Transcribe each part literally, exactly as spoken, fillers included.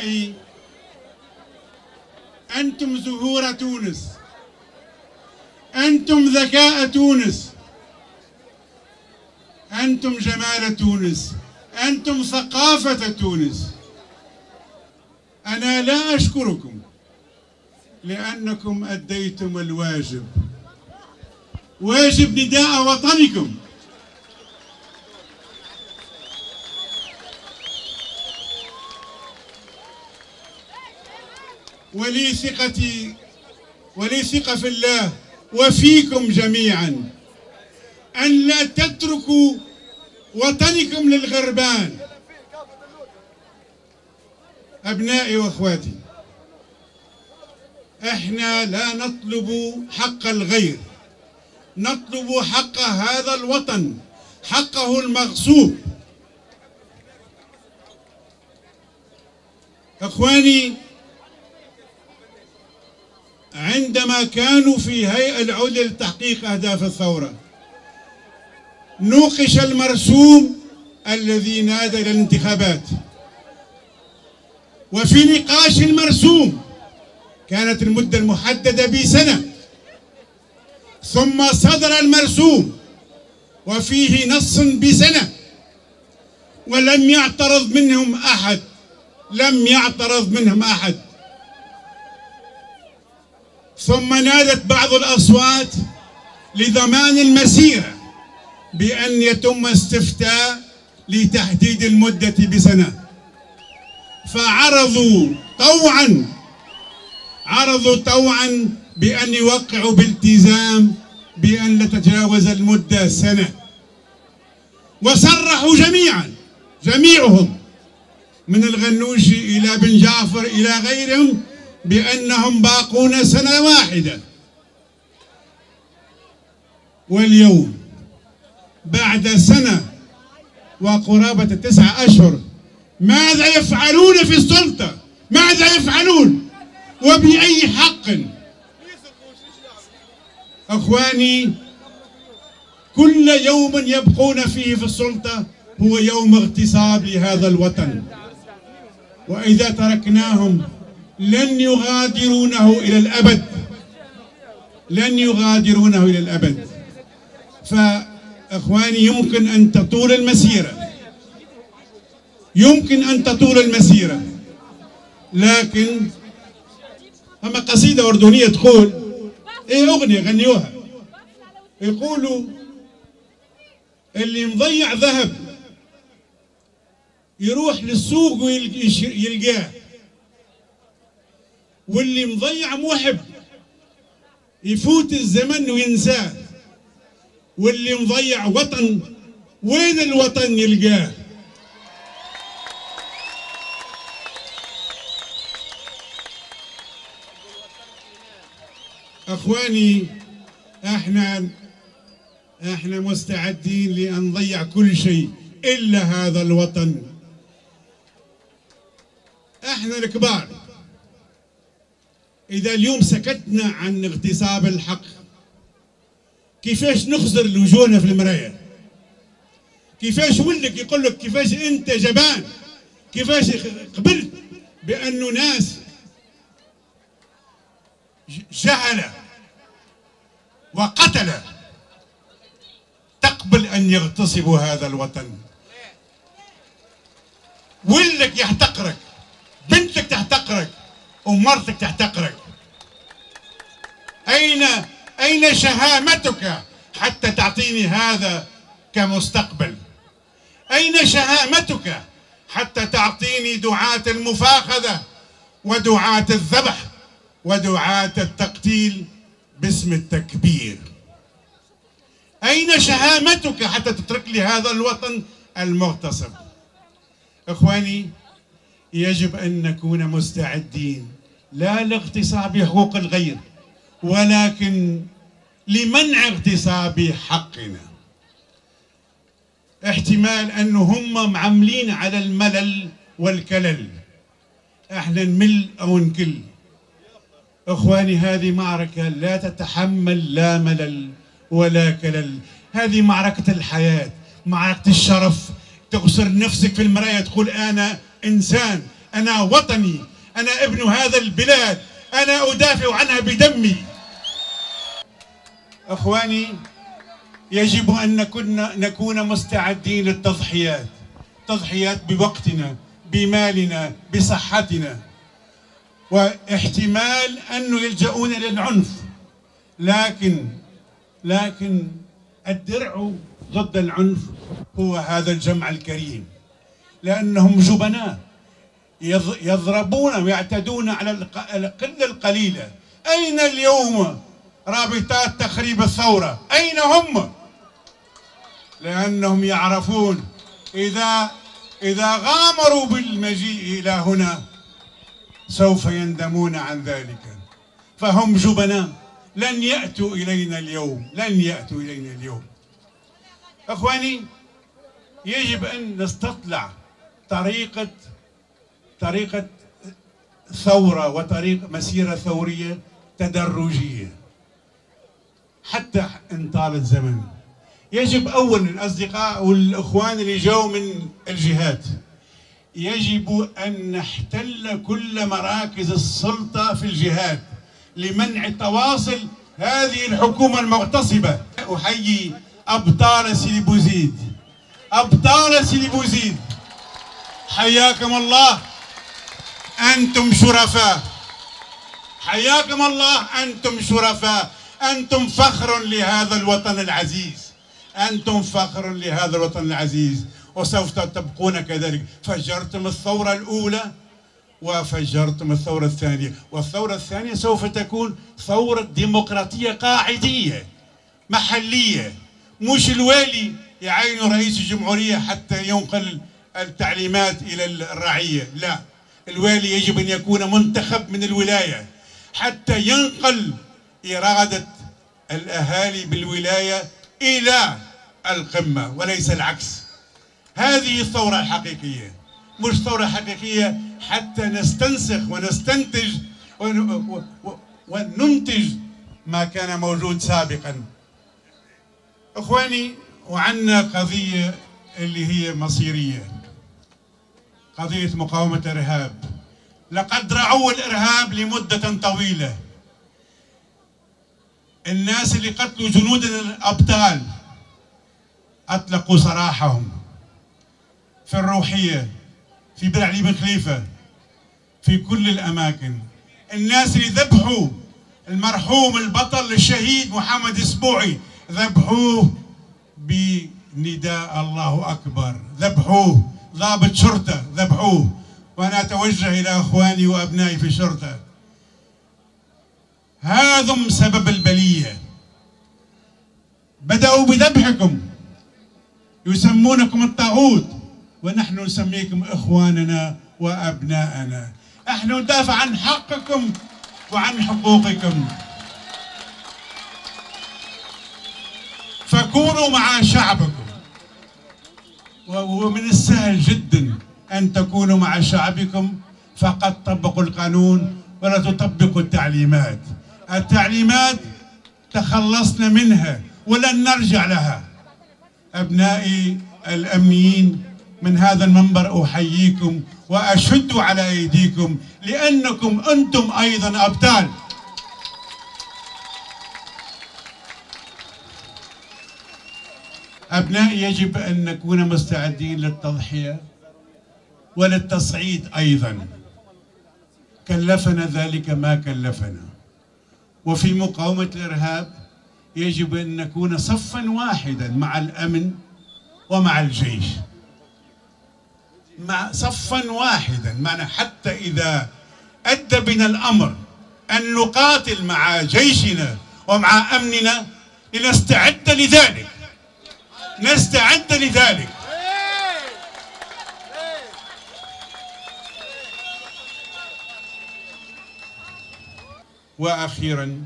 أبنائي، أنتم زهور تونس، أنتم ذكاء تونس، أنتم جمال تونس، أنتم ثقافة تونس. أنا لا أشكركم لأنكم أديتم الواجب، واجب نداء وطنكم. ولي ثقتي ولي ثقة في الله وفيكم جميعا أن لا تتركوا وطنكم للغربان. أبنائي وأخواتي، إحنا لا نطلب حق الغير، نطلب حق هذا الوطن، حقه المغصوب. إخواني، عندما كانوا في هيئة العليا لتحقيق أهداف الثورة نوقش المرسوم الذي نادى إلى الانتخابات، وفي نقاش المرسوم كانت المدة المحددة بسنة، ثم صدر المرسوم وفيه نص بسنة ولم يعترض منهم أحد، لم يعترض منهم أحد. ثم نادت بعض الأصوات لضمان المسيرة بأن يتم استفتاء لتحديد المدة بسنة، فعرضوا طوعا عرضوا طوعا بأن يوقعوا بالتزام بأن لا تتجاوز المدة سنة، وصرحوا جميعا جميعهم من الغنوشي إلى بن جعفر إلى غيرهم بأنهم باقون سنة واحدة. واليوم بعد سنة وقرابة تسعة أشهر ماذا يفعلون في السلطة؟ ماذا يفعلون؟ وبأي حق؟ أخواني، كل يوم يبقون فيه في السلطة هو يوم اغتصاب لهذا الوطن، وإذا تركناهم لن يغادرونه إلى الأبد، لن يغادرونه إلى الأبد. فأخواني، يمكن أن تطول المسيرة، يمكن أن تطول المسيرة، لكن أما قصيدة أردنية تقول، إيه أغنية غنيوها، يقولوا اللي مضيع ذهب يروح للسوق ويلقاه، واللي مضيع محب يفوت الزمن وينساه، واللي مضيع وطن وين الوطن يلقاه؟ أخواني، احنا احنا مستعدين لأن نضيع كل شيء إلا هذا الوطن. احنا الكبار إذا اليوم سكتنا عن اغتصاب الحق، كيفاش نخزر وجوهنا في المراية؟ كيفاش ولك يقول لك كيفاش أنت جبان؟ كيفاش قبلت بأنه ناس جهلة وقتلة تقبل أن يغتصبوا هذا الوطن؟ ولك يحتقرك، بنتك تحتقرك، ومرتك تحتقرك. أين أين شهامتك حتى تعطيني هذا كمستقبل؟ أين شهامتك حتى تعطيني دعاة المفاخذة ودعاة الذبح ودعاة التقتيل باسم التكبير؟ أين شهامتك حتى تترك لي هذا الوطن المغتصب؟ إخواني، يجب أن نكون مستعدين لا لاغتصاب حقوق الغير، ولكن لمنع اغتصاب حقنا. احتمال أنه هم معملين على الملل والكلل، احنا نمل أو نكل. إخواني، هذه معركة لا تتحمل لا ملل ولا كلل، هذه معركة الحياة، معركة الشرف. تغسل نفسك في المراية تقول أنا إنسان، أنا وطني، أنا ابن هذا البلاد، أنا أدافع عنها بدمي. أخواني، يجب أن نكون نكون مستعدين للتضحيات، تضحيات بوقتنا، بمالنا، بصحتنا، واحتمال أنه يلجؤون إلى العنف، لكن لكن الدرع ضد العنف هو هذا الجمع الكريم، لأنهم جبناء يضربون ويعتدون على القلة القليلة. أين اليوم رابطات تخريب الثورة؟ أين هم؟ لأنهم يعرفون إذا إذا غامروا بالمجيء إلى هنا سوف يندمون عن ذلك، فهم جبناء، لن يأتوا إلينا اليوم، لن يأتوا إلينا اليوم. أخواني، يجب أن نستطلع طريقة طريقة ثورة وطريقة مسيرة ثورية تدرجية حتى إن طال الزمن. يجب أولا الأصدقاء والإخوان اللي جاوا من الجهات، يجب أن نحتل كل مراكز السلطة في الجهات لمنع تواصل هذه الحكومة المغتصبة. أحيي أبطال سيدي بوزيد، أبطال سيدي بوزيد، حياكم الله، أنتم شرفاء، حياكم الله، أنتم شرفاء، أنتم فخر لهذا الوطن العزيز، أنتم فخر لهذا الوطن العزيز، وسوف تبقون كذلك. فجرتم الثورة الأولى وفجرتم الثورة الثانية، والثورة الثانية سوف تكون ثورة ديمقراطية قاعدية محلية، مش الوالي يعين رئيس الجمهورية حتى ينقل التعليمات إلى الرعية، لا، الوالي يجب أن يكون منتخب من الولاية حتى ينقل إرادة الأهالي بالولاية إلى القمة وليس العكس. هذه الثورة الحقيقية، مش ثورة حقيقية حتى نستنسخ ونستنتج وننتج ما كان موجود سابقا. إخواني، وعندنا قضية اللي هي مصيرية، قضية مقاومة الإرهاب. لقد رعوا الإرهاب لمدة طويلة. الناس اللي قتلوا جنودنا الأبطال أطلقوا سراحهم في الروحية، في بن علي بن خليفة، في كل الأماكن. الناس اللي ذبحوا المرحوم البطل الشهيد محمد السبوعي ذبحوه بنداء الله أكبر، ذبحوه، ضابط شرطة ذبحوه. وأنا أتوجه إلى أخواني وأبنائي في الشرطة، هذم سبب البلية، بدأوا بذبحكم، يسمونكم الطاغوت، ونحن نسميكم إخواننا وأبناءنا. نحن ندافع عن حقكم وعن حقوقكم، فكونوا مع شعبكم. ومن السهل جدا أن تكونوا مع شعبكم، فقط طبقوا القانون ولا تطبقوا التعليمات. التعليمات تخلصنا منها ولن نرجع لها. أبنائي الأمنيين، من هذا المنبر أحييكم وأشد على أيديكم، لأنكم أنتم أيضا أبطال. أبنائي، يجب أن نكون مستعدين للتضحية وللتصعيد أيضا. كلفنا ذلك ما كلفنا. وفي مقاومة الإرهاب يجب أن نكون صفا واحدا مع الأمن ومع الجيش، مع صفا واحدا، معنا حتى إذا أدى بنا الأمر أن نقاتل مع جيشنا ومع أمننا لنستعد لذلك، نستعد لذلك. وأخيرا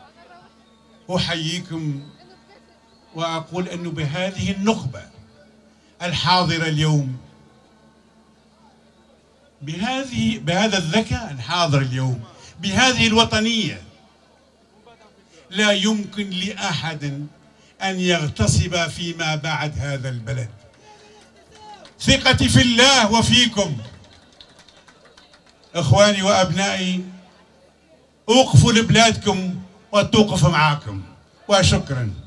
أحييكم وأقول أنه بهذه النخبة الحاضرة اليوم، بهذه بهذا الذكاء الحاضر اليوم، بهذه الوطنية، لا يمكن لأحد أن يغتصب فيما بعد هذا البلد. ثقتي في الله وفيكم، إخواني وأبنائي، أوقفوا لبلادكم وتوقف معاكم، وشكرا.